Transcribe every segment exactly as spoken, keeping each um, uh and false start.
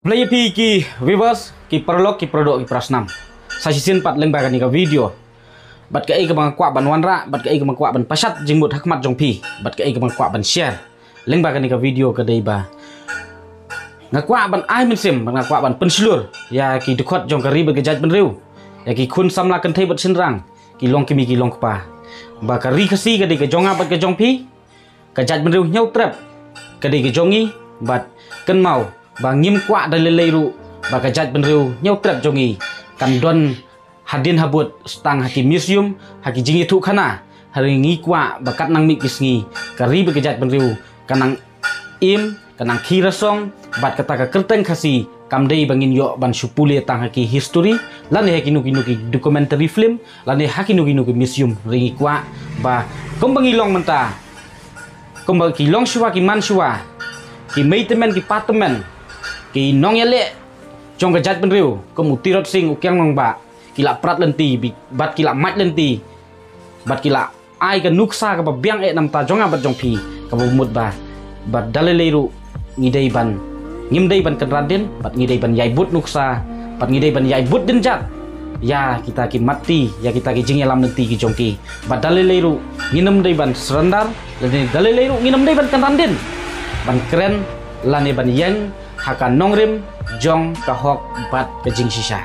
Play pi ki viewers ki perlok ki produk ki prasnam. Sasisin pat leng bagan ni ka video. Bat ka ai ka bang kwa ban wanra, bat ka ai ka bang kwa ban pasat jingmut hakmat jong pi. Bat ka ai ka bang kwa ban share. Leng bagan ni ka video ka dei ba. Ngakwa ban ai min sim, ngakwa ban penslur. Ya ki dukot jong ka ri begejat ben riu. Ya ki kun samla kan thei bat sinrang. Ki long ki mi ki long pa. Ba ka ri khasi ka dei ka jonga bat ka jong pi. Ka jat ben riu nyau trap. Ka dei ka jongi bat kan mau ba ngim kwa da lelei ru ba ka jat ben riu nyau trap jongi kan don hadin habut stang haki museum haki jingi thu khana hari ngi kwa ba kat nang mi kisngi ka ri ba ka jat ben riu kanang im kanang khirasong bat kata ka kerteng khasi kamdei bangin yo ban supule tang haki history lane haki nuki nuki documentary film lane haki nuki nuki museum ringi kwa ba kombangi long menta komba ki long suwa ki man suwa ki meitemen ki patemen ki nong yale jong ka jat ben riu komu tirot sing ukyang nong ba kila prat lenti bat kila mat lenti bat kila ai ka nuksa ka ba biang e nam ta jonga bat jong pi ka mut ba bat daleleru ngidei ban ngimdei ban kan radin bat ngidei ban yai but nuksa bat ngidei ban yai but den jat ya kita ki mati ya kita ki jing yalam lenti ki jongki bat daleleru nginem dei ban serendar dan daleleru nginem dei ban kan radin ban keren lane ban yang hakan nongrim jong kahok bat kejing sisa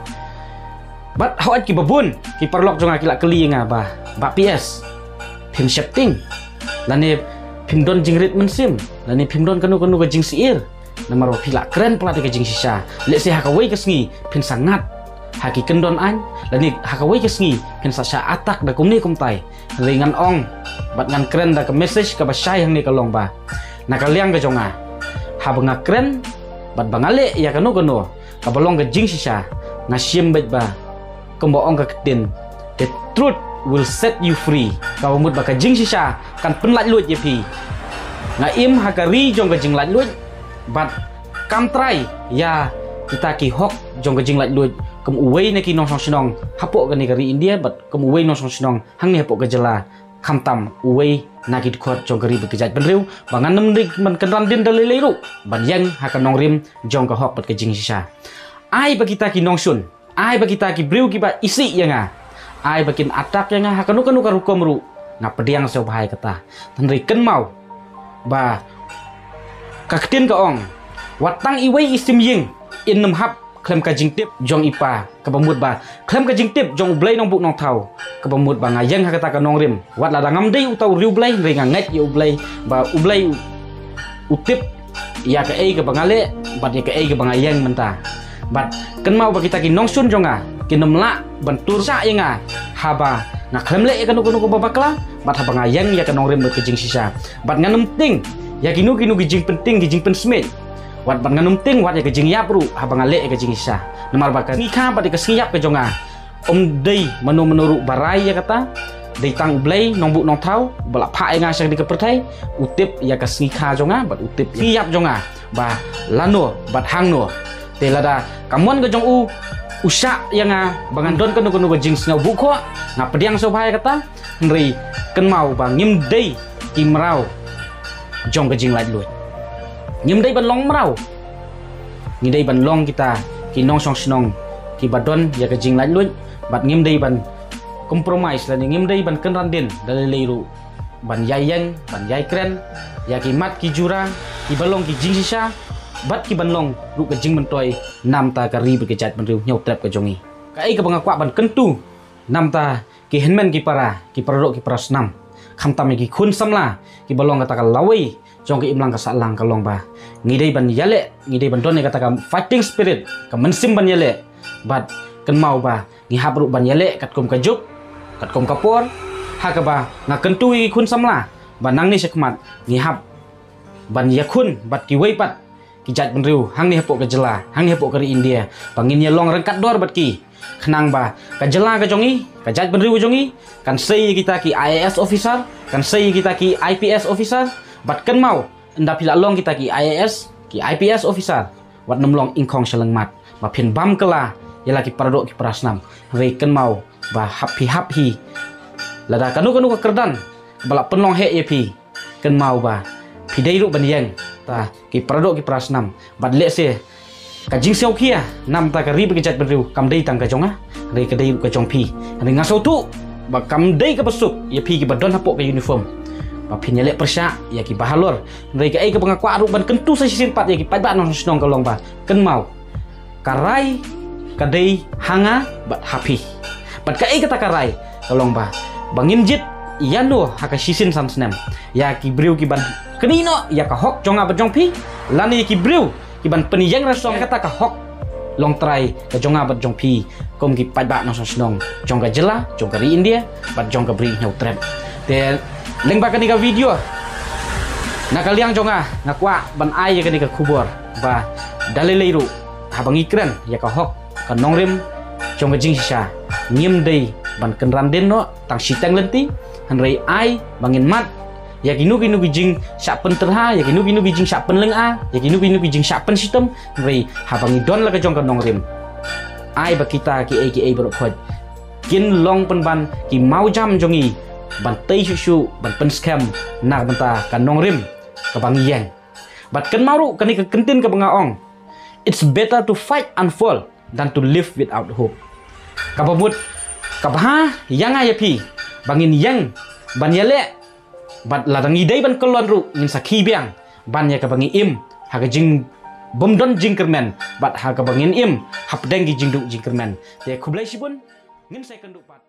bat hawat ki babun ki perlok jong akila keli nga ba ba ps pim shifting lane pim don jingrit mensim lane pim don kanu kanu kejing siir namaro pila keren pelati kejing sisa lek se hakawai kesngi pin sangat haki kendon an lane hakawai kesngi pin sasa atak da kumni kumtai ringan ong bat ngan keren da ke message ka ba syai hang ni kalong ba nakaliang ke jonga habanga keren bat bangale ya kanu kanu kabalong ke jing sisa ngasim bet ba kembo ong ke ketin the truth will set you free kau mut ba ke jing sisa kan penlat luit ye pi ngaim hakari jong ke jing lat luit bat kam try ya kita ki hok jong ke jing lat luit kem uwei ne ki nong song sinong hapok ke negeri India bat kem uwei nong song sinong hang ni hapok ke jela kamtam uwei nakit khot jong kari bekejat ben riu bangan nem dik man kenran din dalilei ru ban yang hakan nong rim jong ka hok pat ke jing sisa ai ba kita ki nong sun ai ba kita ki briu ki ba isi yang a ai bakin atak yang a hakan kanu karu komru na pediang so bahai kata tanri ken mau ba kaktin ka ong watang iwei isim ying in nem hap klem ka jing tip jong ipa ka bamut ba klem ka jing tip jong blai nong buk nong thau ka bamut ba ngayang ha kata ka nong rim wat la dangam dei utau riu blai ringa nget yu blai ba ublai utip ya ka ei ka bangale bat ya ka ei ka bangayang menta bat ken mau ba kita ki nong sun jonga ki nem la bentur sa yenga haba na klem le ka nu ku nu babakla bat ha bangayang ya ka nong rim ba ke jing sisa bat nganem ting ya kinu kinu ki jing penting ki jing pen smith wat ban nganum ting wat ya ke jing yapru habang ale ke jing isa nemar bakan ngika pat ke siyap ke jonga om dei menu menuru barai ya kata dei tang blai nong bu nong thau bala pha nga sang di ke perthai utip ya ke ngika jonga bat utip siyap jonga ba lano bat hang no te lada kamon ke jong u usa yang nga bangan don ke nu ke jing snau bu kho nga pediang so bhai kata nri ken mau ba ngim dei kimrau jong ke jing lait lut ngim dei ban long merau ngim dei ban long kita ki nong song snong ki badon ya ke jing lait lut bat ngim dei ban compromise la ngim dei ban ken randin dalilei ru ban yayeng ban yai kren ya ki mat ki jura ki balong ki jing sisa bat ki ban long ru ke jing mentoi nam ta ka ri bekejat ban riu nyau trap ke jongi ka ai ka bangakwa ban kentu nam ta ki henmen ki para ki parodok ki prasnam khamtam ki khun samla ki balong kata ka lawai jong ke imlang ka salang ka long ba ngidei ban yale ngidei ban don ne kata ka fighting spirit ka mensim ban yale bat ken mau ba ngi habru ban yale kat kom ka juk kat kom kapor ha ka ba nga kentu ki khun samla ban nang ni sekmat ngi hab ban yakun bat ki wei pat ki jat ban riu hang ni hapok ka jela hang ni hapok ka ri India bangin ya long rengkat dor bat ki khnang ba ka jela ka jongi ka jat ban riu jongi kan sei kita ki I A S officer kan sei kita ki I P S officer bat ken mau enda pila long kita ki I A S ki I P S officer wat nem long ingkong seleng mat ba phin bam kala ya lagi paradok ki prasnam re ken mau ba happy happy lada kanu kanu ka kerdan bala penlong he ye pi ken mau ba pidei ru ban yang ta ki paradok ki prasnam bat le se ka jing seo kia nam ta ka ri be jat beriu kam dei tang ka jonga re ka dei ka jong pi re ngasau tu ba kam dei ka besuk ya pi ki badon hapok ka uniform ba pin yelek persya ya ki bahalor re ka ai ka bangakwa ru ban kentu sa sisin pat ya ki pat ba non snong ka long ba ken mau karai ka dei hanga bat happy bat ka ai ka ta karai ka long ba bangin jit yano haka sisin san snem ya ki beriu ki ban kenino ya ka hok jonga ba jong pi lani ki beriu ki ban peniyang rasong kata ka hok long try ka jonga bat jong pi kom ki pat ba no snong jong ka jela jong ka ri India bat jong ka bri nyau trap te leng ba ka ni ka video na ka liang jonga na kwa ban ai ya ka ni ka kubur ba dalilairu habang ikran ya ka hok ka nongrim jong ka jing sha ngim dei ban kenran den no tang sitang lenti hanrei ai bangin mat ya kinu kinu bijing sak pen terha ya kinu kinu bijing sak pen leng a ya kinu kinu bijing sak pen sistem rei habang don la ka jong ka nong rim ai ba kita ki ai ki ai bro khoj kin long pen ban ki mau jam jongi ban tei su su ban pen scam na banta ka nong rim ka bang yang bat ken maru kani ka kentin ka bangaong it's better to fight and fall than to live without hope ka pamut ka bah yang ya pi bangin yang ban yale bat ladang idai ban kelon ru ngin sakhi biang ban ya ka bangi im ha ka jing bom don jing kermen bat ha ka bangin im hap deng gi jing du jing kermen te khublai sibun ngin sai kan du pat